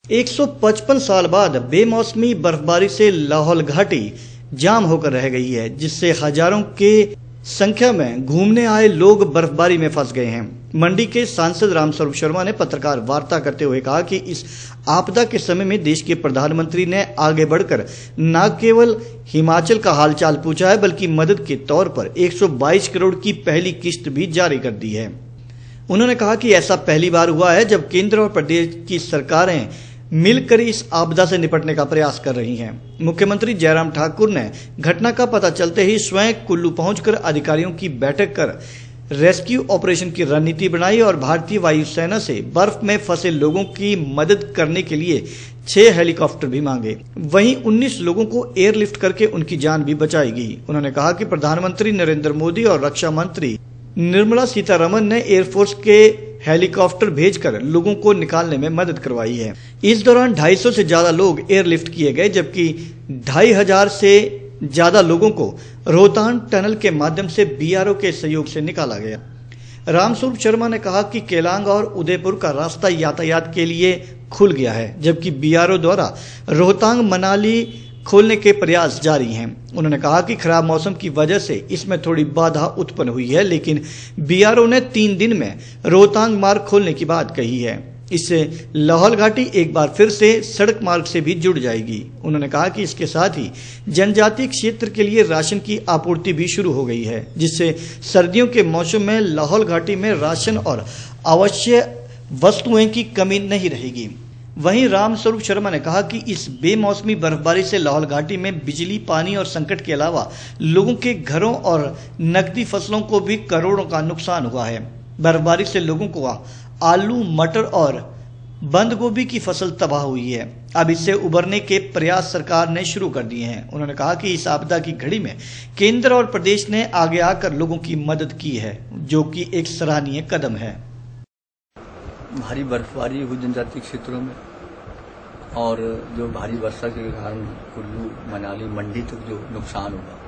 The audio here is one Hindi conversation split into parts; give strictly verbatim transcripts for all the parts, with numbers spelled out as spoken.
एक सौ पचपन साल बाद बेमौसमी बर्फबारी से लाहौल घाटी जाम होकर रह गई है, जिससे हजारों के संख्या में घूमने आए लोग बर्फबारी में फंस गए हैं। मंडी के सांसद रामस्वरूप शर्मा ने पत्रकार वार्ता करते हुए कहा कि इस आपदा के समय में देश के प्रधानमंत्री ने आगे बढ़कर न केवल हिमाचल का हालचाल पूछा है, बल्कि मदद के तौर पर एक सौ बाईस करोड़ की पहली किस्त भी जारी कर दी है। उन्होंने कहा कि ऐसा पहली बार हुआ है जब केंद्र और प्रदेश की सरकारें मिलकर इस आपदा से निपटने का प्रयास कर रही हैं। मुख्यमंत्री जयराम ठाकुर ने घटना का पता चलते ही स्वयं कुल्लू पहुंचकर अधिकारियों की बैठक कर रेस्क्यू ऑपरेशन की रणनीति बनाई और भारतीय वायुसेना से बर्फ में फंसे लोगों की मदद करने के लिए छह हेलीकॉप्टर भी मांगे। वहीं उन्नीस लोगों को एयरलिफ्ट करके उनकी जान भी बचाई गई। उन्होंने कहा कि प्रधानमंत्री नरेंद्र मोदी और रक्षा मंत्री निर्मला सीतारमन ने एयरफोर्स के हेलीकॉप्टर भेजकर लोगों को निकालने में मदद करवाई है। इस दौरान दो सौ पचास से ज्यादा लोग एयरलिफ्ट किए गए, जबकि ढाई हजार से ज्यादा लोगों को रोहतांग टनल के माध्यम से बीआरओ के सहयोग से निकाला गया। रामस्वरूप शर्मा ने कहा कि केलांग और उदयपुर का रास्ता यातायात के लिए खुल गया है, जबकि बीआरओ द्वारा रोहतांग मनाली खोलने के प्रयास जारी हैं। उन्होंने कहा कि खराब मौसम की वजह से इसमें थोड़ी बाधा उत्पन्न हुई है, लेकिन बीआरओ ने तीन दिन में रोहतांग मार्ग खोलने की बात कही है। इससे लाहौल घाटी एक बार फिर से सड़क मार्ग से भी जुड़ जाएगी। उन्होंने कहा कि इसके साथ ही जनजातीय क्षेत्र के लिए राशन की आपूर्ति भी शुरू हो गई है, जिससे सर्दियों के मौसम में लाहौल घाटी में राशन और आवश्यक वस्तुएं की कमी नहीं रहेगी। वहीं रामस्वरूप शर्मा ने कहा कि इस बेमौसमी बर्फबारी से लाहौल घाटी में बिजली, पानी और संकट के अलावा लोगों के घरों और नकदी फसलों को भी करोड़ों का नुकसान हुआ है। बर्फबारी से लोगों को आलू, मटर और बंद गोभी की फसल तबाह हुई है। अब इससे उबरने के प्रयास सरकार ने शुरू कर दिए हैं। उन्होंने कहा कि इस आपदा की घड़ी में केंद्र और प्रदेश ने आगे आकर लोगों की मदद की है, जो कि एक सराहनीय कदम है। भारी बर्फबारी हुई जनजातीय क्षेत्रों में और जो भारी वर्षा के कारण कुल्लू, मनाली, मंडी तक जो नुकसान हुआ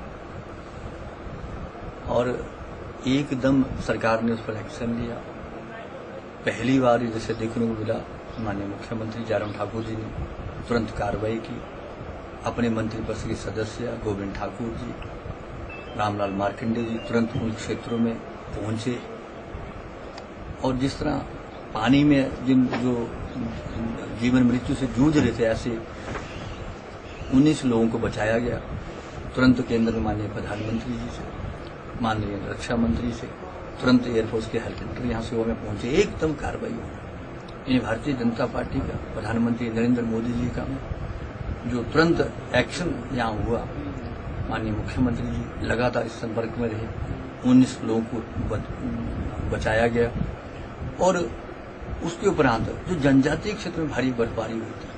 और एकदम सरकार ने उस पर एक्शन लिया। पहली बार जैसे देखने को मिला, माननीय मुख्यमंत्री जयराम ठाकुर जी ने तुरंत कार्रवाई की। अपने मंत्रिपरिषद के सदस्य गोविंद ठाकुर जी, रामलाल मार्कंडे जी तुरंत उन क्षेत्रों में पहुंचे और जिस तरह पानी में जिन जो जीवन मृत्यु से जूझ रहे थे, ऐसे उन्नीस लोगों को बचाया गया। तुरंत केंद्र में माननीय प्रधानमंत्री जी से, माननीय रक्षा मंत्री से, तुरंत एयरफोर्स के हेलीकॉप्टर यहाँ से वो में पहुंचे, एकदम कार्रवाई हुई। ये भारतीय जनता पार्टी का, प्रधानमंत्री नरेंद्र मोदी जी का जो तुरंत एक्शन यहाँ हुआ, माननीय मुख्यमंत्री जी लगातार इस संपर्क में रहे, उन्नीस लोगों को बचाया गया। और उसके उपरांत जो जनजातीय क्षेत्र में भारी बर्फबारी हुई थी,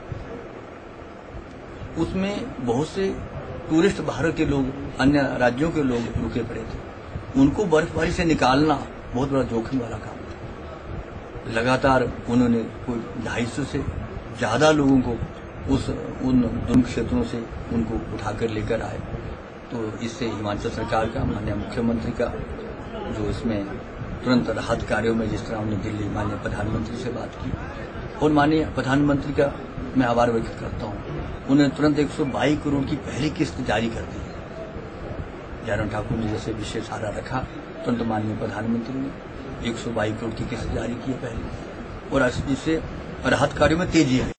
उसमें बहुत से टूरिस्ट बाहर के लोग, अन्य राज्यों के लोग रुके पड़े थे। उनको बर्फबारी से निकालना बहुत बड़ा जोखिम वाला काम था। लगातार उन्होंने कोई ढाई सौ से ज्यादा लोगों को उस उन दुर्गम क्षेत्रों से उनको उठाकर लेकर आए। तो इससे हिमाचल सरकार का, माननीय मुख्यमंत्री का जो इसमें तुरंत राहत कार्यों में, जिस तरह उन्होंने दिल्ली माननीय प्रधानमंत्री से बात की और माननीय प्रधानमंत्री का मैं आभार व्यक्त करता हूँ, उन्होंने तुरंत एक सौ बाईस करोड़ की पहली किस्त जारी कर दी। जयराम ठाकुर ने जैसे विशेष सहारा रखा, तुरंत माननीय प्रधानमंत्री ने एक सौ बाईस करोड़ की किस्त जारी की है पहले, और जिससे राहत कार्यों में तेजी आई।